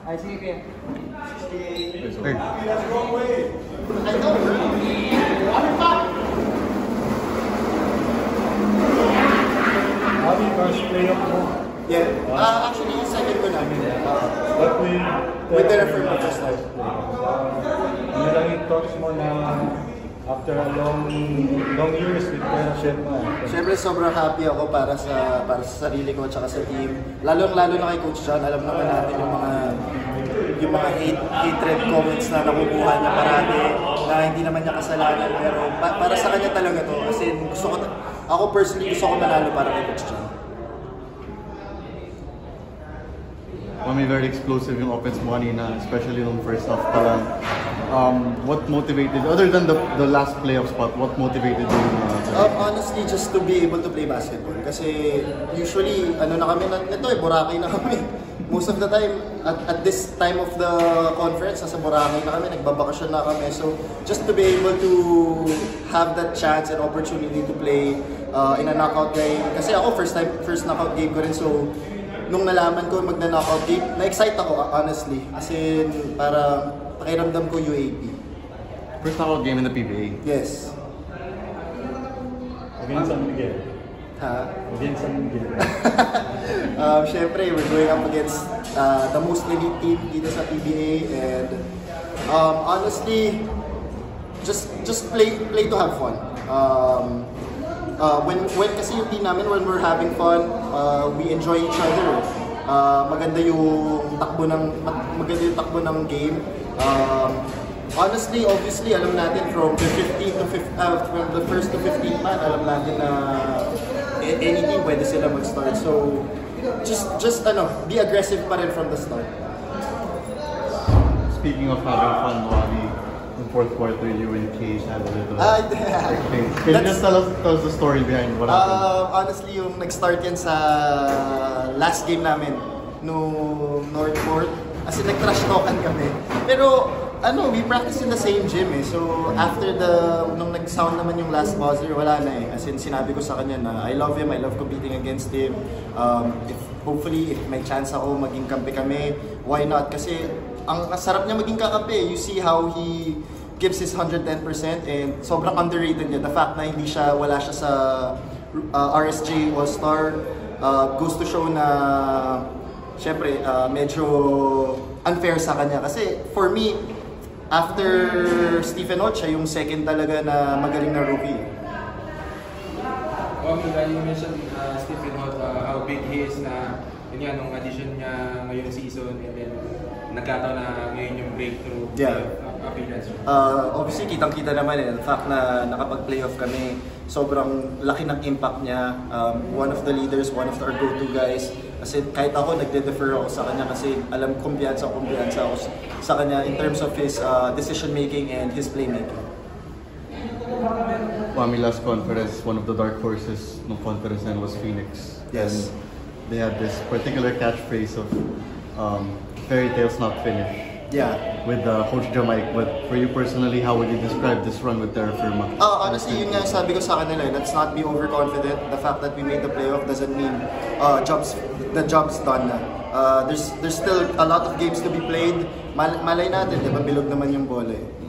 Ay, sige kaya. Third. Bobby, first playoff mo. Yeah. Actually, second ko na. But With the referee mo first time. Ano lang yung thoughts mo na after a long years with Chef mo? Siyempre, sobrang happy ako para sa sarili ko at saka sa team. Lalo na kay Coach John. Alam naman natin yung mga hatred comments na nakukuha niya parati na hindi naman niya kasalanan. Pero para sa kanya talaga to. Kasi ako personally gusto ko manalo para kay Coach John. May very explosive yung offense mo kanina, especially nung first half pa lang. What motivated, other than the last playoff spot, what motivated you? Honestly, just to be able to play basketball. Kasi usually, Boracay na kami. Most of the time, at this time of the conference, nasa Boracay na kami, nagbabakasyon na kami. So, just to be able to have that chance and opportunity to play in a knockout game. Kasi ako, first knockout game ko rin. So, nung nalaman ko magna-knockout game, na-excite ako, honestly. Kasi para pakiramdam ko UAP. First knockout game in the PBA? Yes. Against San Miguel? Ha? Against San Miguel? Siyempre, we're going up against the most elite team dito sa PBA. And honestly, just play to have fun. When kasi yung team namin, when we're having fun, we enjoy each other. Maganda yung takbo ng game. Honestly, obviously, alam natin from the first to 15th man, alam natin na any team pwede sila mag-start. So, just be aggressive pa rin from the start. Speaking of having fun, Bobby, in fourth quarter, you and Cage had a little exchange. Can you just tell us the story behind what happened? Honestly, yung nag-start yan sa last game namin, no Northport. As in, nag-trash talkan kami. Pero, we practice in the same gym eh. So, after nung nag-sound naman yung last buzzer, wala na eh. As in, sinabi ko sa kanya na I love him, I love competing against him. Hopefully, if may chance ako maging kampi kami, why not? Kasi, ang sarap niya maging kakampi. You see how he gives his 110% and sobrang underrated niya. The fact na wala siya sa RSJ All-Star goes to show na syempre medyo unfair sa kanya. Kasi for me, after Stephen Ott, siya yung second talaga na magaling na rookie. You mentioned Stephen Ott, how big he is na yun nung addition niya ngayong season and then nagkataon na ngayon yung breakthrough appearance. Obviously, kitang-kita naman the fact na nakapag-playoff kami, sobrang laki ng impact niya. One of the leaders, one of our go-to guys. Kasi kahit ako, nagde-defer ako sa kanya kasi alam kumpiyansa ako sa kanya in terms of his decision-making and his playmaking. Last conference, one of the dark horses ng conference then was Phoenix. Yes. And they had this particular catchphrase of fairy tales not finished. Yeah. With Coach Jamaic, but for you personally, how would you describe this run with Terra Firma? Honestly, yun nga sabi ko sa kanila, let's not be overconfident. The fact that we made the playoff doesn't mean the job's done na. There's still a lot of games to be played. Malay natin, di ba, bilog naman yung bola eh.